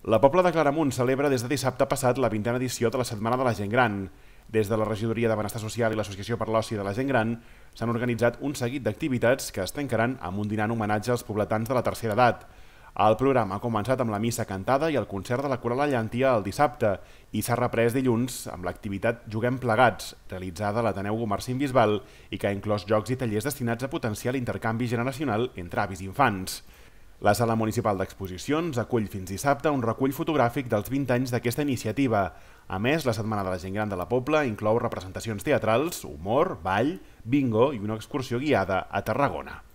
La Pobla de Claramunt celebra des de dissabte passat la 20a edició de la Setmana de la Gent Gran. Des de la Regidoria de Benestar Social i l'Associació per l'Oci de la Gent Gran s'han organitzat un seguit d'activitats que es tancaran amb un dinar en homenatge als pobletans de la tercera edat. El programa ha començat amb la missa cantada i el concert de la Coral La Llentia el dissabte i s'ha reprès dilluns amb l'activitat Juguem Plegats, realitzada a l'Ateneu Gumersind Bisbal i que ha inclòs jocs i tallers destinats a potenciar l'intercanvi generacional entre avis i infants. La Sala Municipal d'Exposicions acull fins dissabte un recull fotogràfic dels 20 anys d'aquesta iniciativa. A més, la Setmana de la Gent Gran de la Pobla inclou representacions teatrals, humor, ball, bingo i una excursió guiada a Tarragona.